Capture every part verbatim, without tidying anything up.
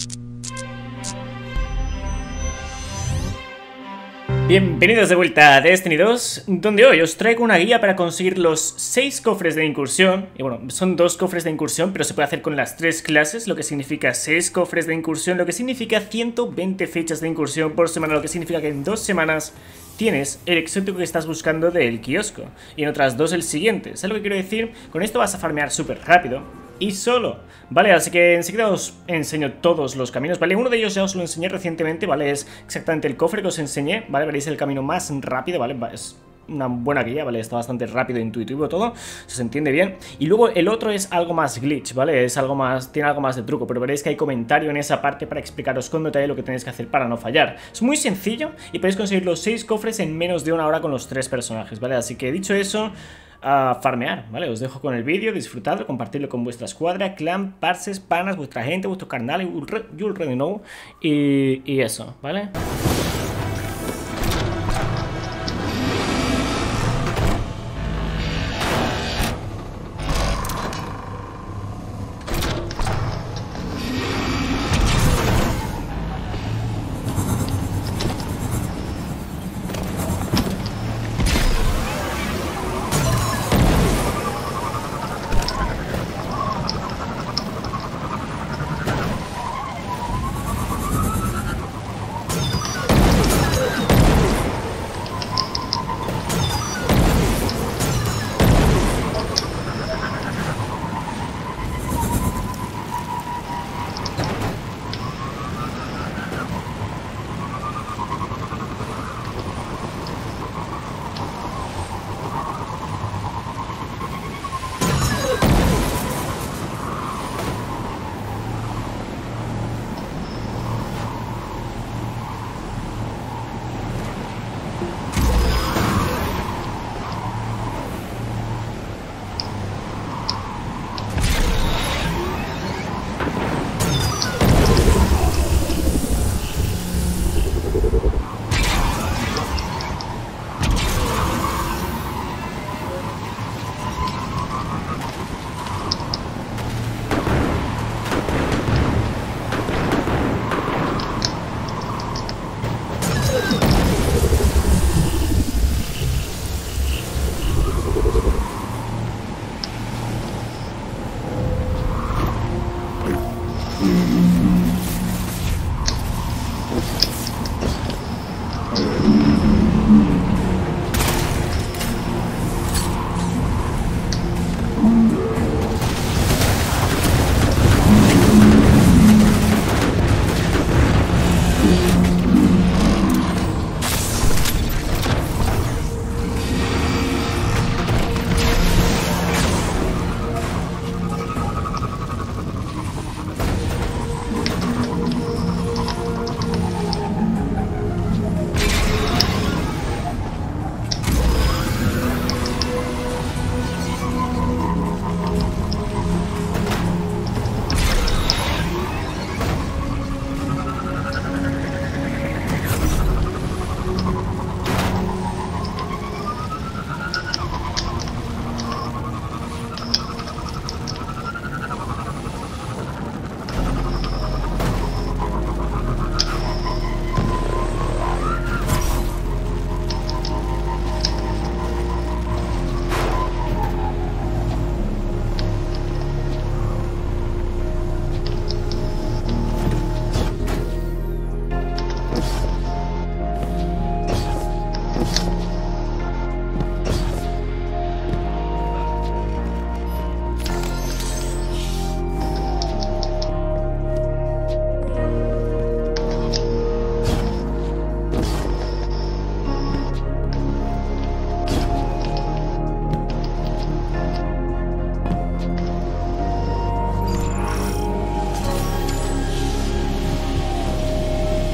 Bienvenidos de vuelta a Destiny dos, donde hoy os traigo una guía para conseguir los seis cofres de incursión. Y bueno, son dos cofres de incursión, pero se puede hacer con las tres clases, lo que significa seis cofres de incursión, lo que significa ciento veinte fechas de incursión por semana, lo que significa que en dos semanas tienes el exótico que estás buscando del kiosco, y en otras dos el siguiente. ¿Sabes lo que quiero decir? Con esto vas a farmear súper rápido y solo, ¿vale? Así que enseguida os enseño todos los caminos, ¿vale? Uno de ellos ya os lo enseñé recientemente, ¿vale? Es exactamente el cofre que os enseñé, ¿vale? Veréis el camino más rápido, ¿vale? Es una buena guía, ¿vale? Está bastante rápido e intuitivo todo, se entiende bien. Y luego el otro es algo más glitch, ¿vale? Es algo más, tiene algo más de truco, pero veréis que hay comentario en esa parte para explicaros con detalle lo que tenéis que hacer para no fallar. Es muy sencillo y podéis conseguir los seis cofres en menos de una hora con los tres personajes, ¿vale? Así que dicho eso, a farmear, ¿vale? Os dejo con el vídeo, disfrutadlo, compartirlo con vuestra escuadra, clan, parses, panas, vuestra gente, vuestro carnal, you already know, y, y eso, ¿vale?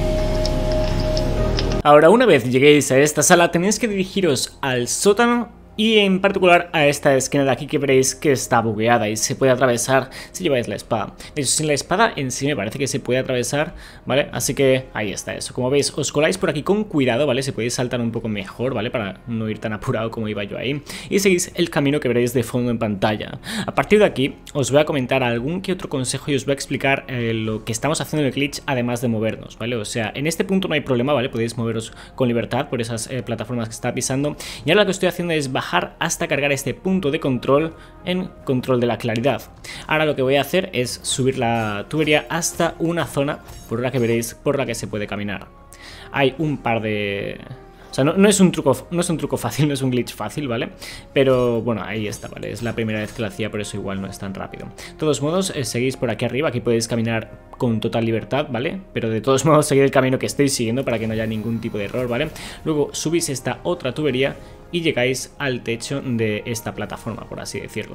Ahora, una vez lleguéis a esta sala, tenéis que dirigiros al sótano y en particular a esta esquina de aquí que veréis que está bugueada y se puede atravesar si lleváis la espada. De hecho, sin la espada en sí me parece que se puede atravesar, ¿vale? Así que ahí está eso. Como veis, os coláis por aquí con cuidado, ¿vale? Se podéis saltar un poco mejor, ¿vale? Para no ir tan apurado como iba yo ahí. Y seguís el camino que veréis de fondo en pantalla. A partir de aquí os voy a comentar algún que otro consejo y os voy a explicar eh, lo que estamos haciendo en el glitch, además de movernos, ¿vale? O sea, en este punto no hay problema, ¿vale? Podéis moveros con libertad por esas eh, plataformas que está pisando. Y ahora lo que estoy haciendo es bajar hasta cargar este punto de control en control de la claridad. Ahora lo que voy a hacer es subir la tubería hasta una zona por la que veréis por la que se puede caminar. Hay un par de... O sea, no, no, es un truco, no es un truco fácil, no es un glitch fácil, ¿vale? Pero bueno, ahí está, ¿vale? Es la primera vez que lo hacía, por eso igual no es tan rápido. De todos modos, eh, seguís por aquí arriba, aquí podéis caminar con total libertad, ¿vale? Pero de todos modos, seguid el camino que estoy siguiendo para que no haya ningún tipo de error, ¿vale? Luego subís esta otra tubería y llegáis al techo de esta plataforma, por así decirlo.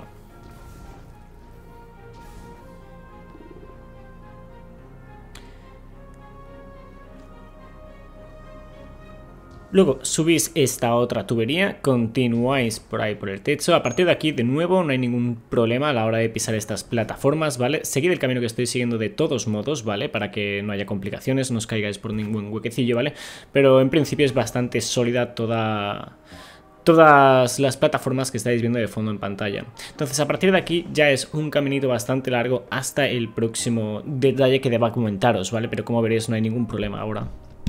Luego subís esta otra tubería, continuáis por ahí por el techo. A partir de aquí, de nuevo, no hay ningún problema a la hora de pisar estas plataformas, ¿vale? Seguid el camino que estoy siguiendo de todos modos, ¿vale? Para que no haya complicaciones, no os caigáis por ningún huequecillo, ¿vale? Pero en principio es bastante sólida toda... todas las plataformas que estáis viendo de fondo en pantalla. Entonces a partir de aquí ya es un caminito bastante largo hasta el próximo detalle que deba comentaros, ¿vale? Pero como veréis no hay ningún problema ahora.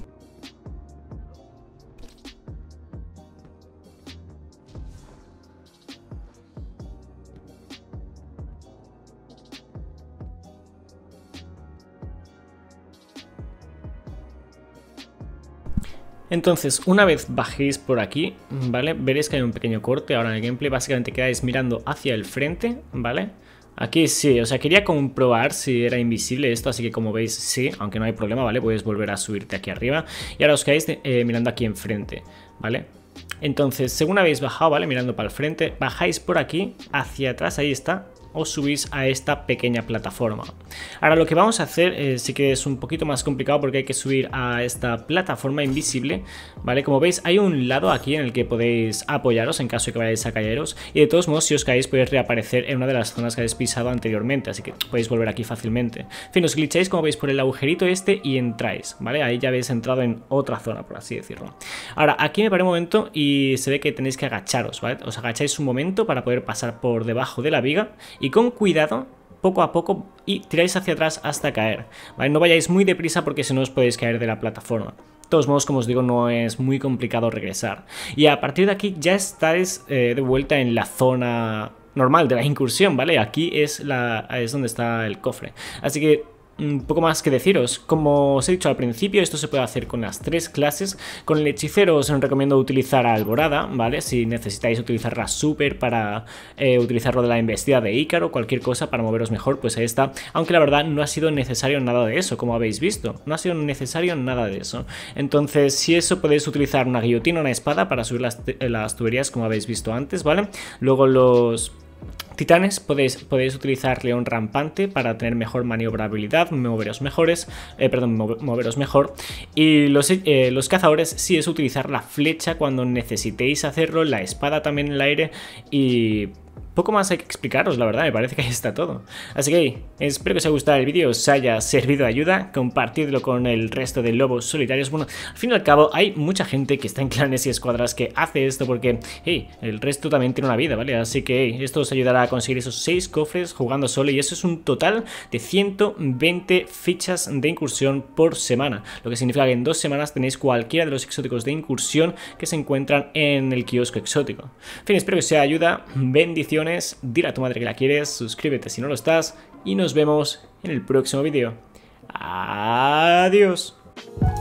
Entonces, una vez bajéis por aquí, ¿vale? Veréis que hay un pequeño corte ahora en el gameplay. Básicamente quedáis mirando hacia el frente, ¿vale? Aquí sí, o sea, quería comprobar si era invisible esto, así que como veis sí, aunque no hay problema, ¿vale? Puedes volver a subirte aquí arriba. Y ahora os quedáis eh, mirando aquí enfrente, ¿vale? Entonces, según habéis bajado, ¿vale? Mirando para el frente, bajáis por aquí, hacia atrás, ahí está. Os subís a esta pequeña plataforma. Ahora lo que vamos a hacer eh, sí que es un poquito más complicado porque hay que subir a esta plataforma invisible, ¿vale? Como veis hay un lado aquí en el que podéis apoyaros en caso de que vayáis a caeros y de todos modos si os caéis podéis reaparecer en una de las zonas que habéis pisado anteriormente, así que podéis volver aquí fácilmente. En fin, os glitcháis como veis por el agujerito este y entráis, ¿vale? Ahí ya habéis entrado en otra zona, por así decirlo. Ahora aquí me paré un momento y se ve que tenéis que agacharos, ¿vale? Os agacháis un momento para poder pasar por debajo de la viga y con cuidado, poco a poco, y tiráis hacia atrás hasta caer, ¿vale? No vayáis muy deprisa porque si no os podéis caer de la plataforma. De todos modos, como os digo, no es muy complicado regresar. Y a partir de aquí ya estáis eh, de vuelta en la zona normal de la incursión, ¿vale? Aquí es, la, es donde está el cofre. Así que un poco más que deciros. Como os he dicho al principio, esto se puede hacer con las tres clases. Con el hechicero os recomiendo utilizar a Alborada, ¿vale? Si necesitáis utilizar la super para eh, utilizarlo de la embestida de Ícaro, cualquier cosa para moveros mejor, pues ahí está. Aunque la verdad no ha sido necesario nada de eso, como habéis visto. No ha sido necesario nada de eso. Entonces, si eso podéis utilizar una guillotina o una espada para subir las, las tuberías, como habéis visto antes, ¿vale? Luego los titanes podéis, podéis utilizar león rampante para tener mejor maniobrabilidad, moveros mejores, eh, perdón, moveros mejor. Y los, eh, los cazadores sí es utilizar la flecha cuando necesitéis hacerlo, la espada también en el aire y poco más hay que explicaros, la verdad, me parece que ahí está todo. Así que espero que os haya gustado el vídeo, os haya servido de ayuda, compartidlo con el resto de lobos solitarios. Bueno, al fin y al cabo hay mucha gente que está en clanes y escuadras que hace esto porque, hey, el resto también tiene una vida, ¿vale? Así que hey, esto os ayudará a conseguir esos seis cofres jugando solo y eso es un total de ciento veinte fichas de incursión por semana, lo que significa que en dos semanas tenéis cualquiera de los exóticos de incursión que se encuentran en el kiosco exótico. En fin, espero que os sea de ayuda, bendiciones. Dile a tu madre que la quieres, suscríbete si no lo estás y nos vemos en el próximo vídeo. Adiós.